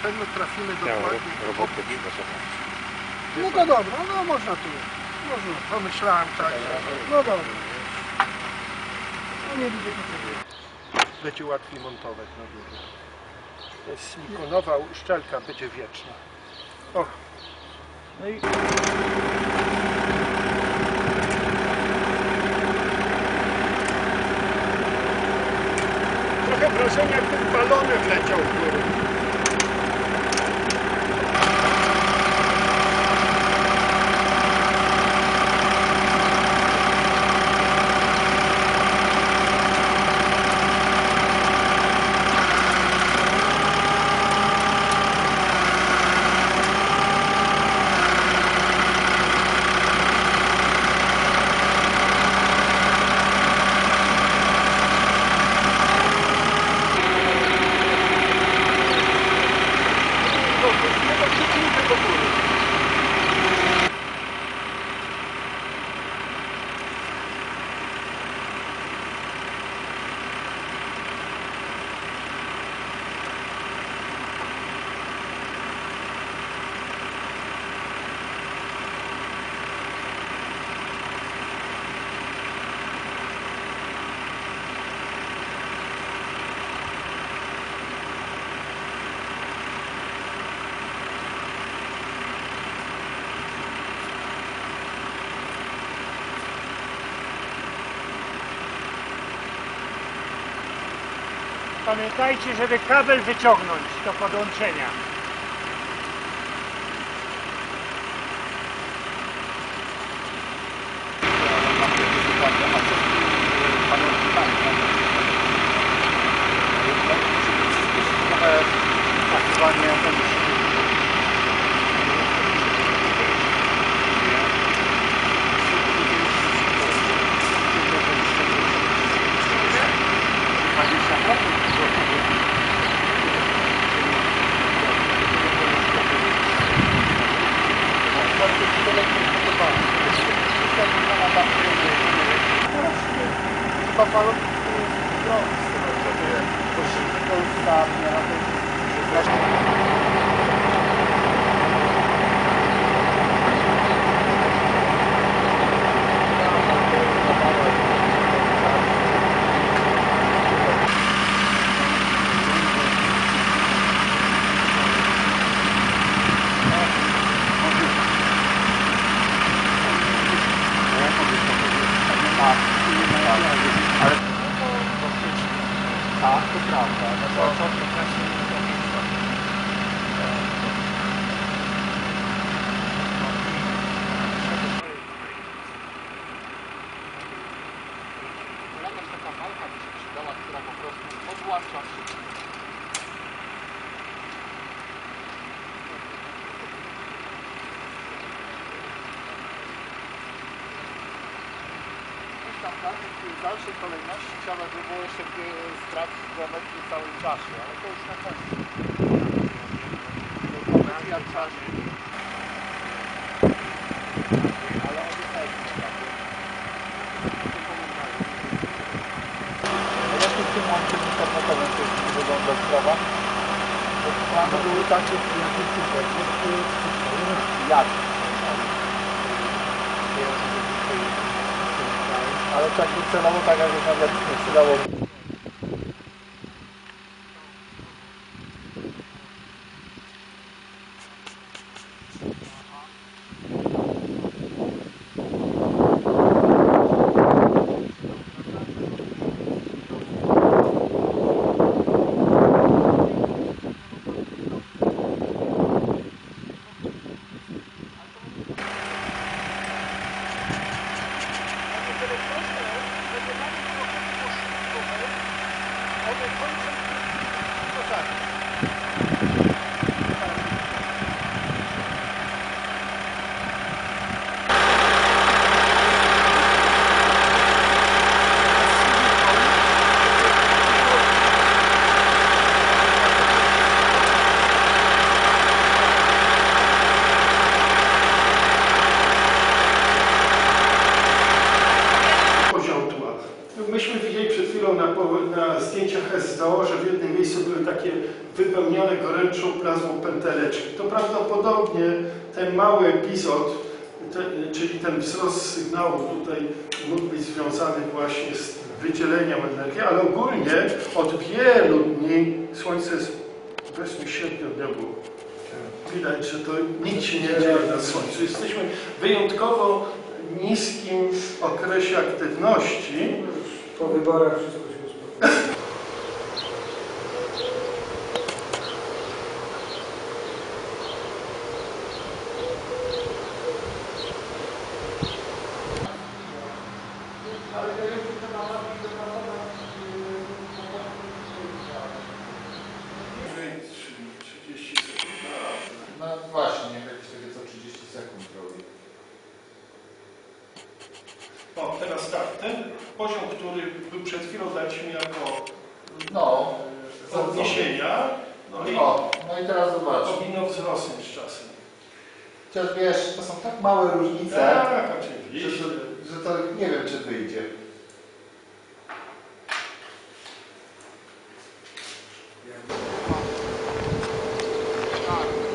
jak my trafimy dokładnie... Robotę trzeba zobaczyć. No to dobra, no można tu. Można, pomyślałem tak. No dobra. No nie widzę tutaj. Będzie łatwiej montować na górze. To jest silikonowa uszczelka, będzie wieczna. O. No i... Trochę wrażenie, jakby balonem leciał w górę. Pamiętajcie, żeby kabel wyciągnąć do podłączenia. Tak, to prawda. Jakaś taka walka by się przydała, która po prostu odłącza się. W dalszej kolejności trzeba by było jeszcze sprawdzić geometrię w całym czasie, ale to już na końcu. Geometria w czasie. Ale jak to w tym łączeniu internetowym to wygląda sprawa? Bo plany były takie, jak? Ale tak celowo tak jak rozmawialiśmy, przydało. doręczył plazmą pęteleczki. To prawdopodobnie ten mały epizod, czyli ten wzrost sygnału tutaj mógł być związany właśnie z wydzieleniem energii, ale ogólnie od wielu dni Słońce jest powiedzmy średniodniowo. Widać, że to nic się nie dzieje na Słońcu. Jesteśmy w wyjątkowo niskim okresie aktywności. Po wyborach wszystko się uspokoiło. No właśnie, jakieś takie co 30 sekund robi. O, teraz tak, ten poziom, który był przed chwilą daliśmy jako No, odniesienia, no i no i teraz zobacz. powinno wzrosnąć z czasem. Chociaż wiesz, to są tak małe różnice, Tak, że oczywiście. to nie wiem, czy wyjdzie. Tak.